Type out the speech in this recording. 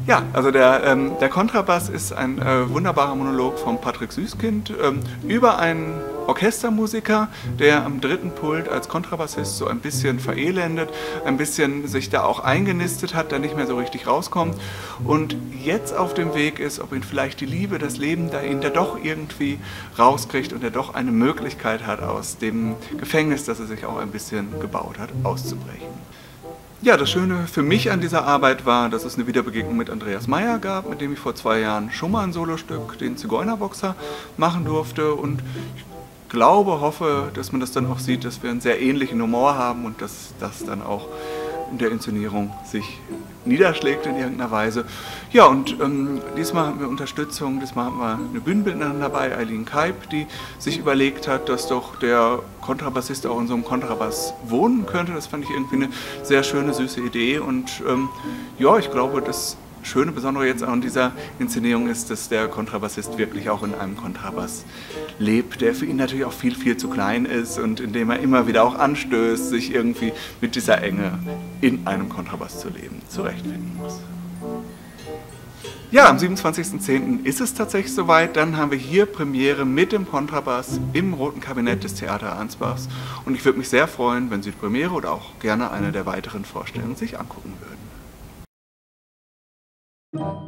Ja, also der Kontrabass ist ein wunderbarer Monolog von Patrick Süßkind über einen Orchestermusiker, der am dritten Pult als Kontrabassist so ein bisschen verelendet, ein bisschen sich da auch eingenistet hat, da nicht mehr so richtig rauskommt und jetzt auf dem Weg ist, ob ihn vielleicht die Liebe, das Leben da ihn da doch irgendwie rauskriegt und er doch eine Möglichkeit hat, aus dem Gefängnis, das er sich auch ein bisschen gebaut hat, auszubrechen. Ja, das Schöne für mich an dieser Arbeit war, dass es eine Wiederbegegnung mit Andreas Meier gab, mit dem ich vor 2 Jahren schon mal ein Solostück, den Zigeunerboxer, machen durfte und ich glaube, hoffe, dass man das dann auch sieht, dass wir einen sehr ähnlichen Humor haben und dass das dann auch in der Inszenierung sich niederschlägt in irgendeiner Weise. Ja, und diesmal haben wir Unterstützung, diesmal haben wir eine Bühnenbildnerin dabei, Eileen Kaib, die sich überlegt hat, dass doch der Kontrabassist auch in so einem Kontrabass wohnen könnte. Das fand ich irgendwie eine sehr schöne, süße Idee und ja, ich glaube, das Schöne, Besondere jetzt an dieser Inszenierung ist, dass der Kontrabassist wirklich auch in einem Kontrabass lebt, der für ihn natürlich auch viel, viel zu klein ist und in dem er immer wieder auch anstößt, sich irgendwie mit dieser Enge in einem Kontrabass zu leben, zurechtfinden muss. Ja, am 27.10. ist es tatsächlich soweit, dann haben wir hier Premiere mit dem Kontrabass im Roten Kabinett des Theater Ansbachs und ich würde mich sehr freuen, wenn Sie die Premiere oder auch gerne eine der weiteren Vorstellungen sich angucken würden.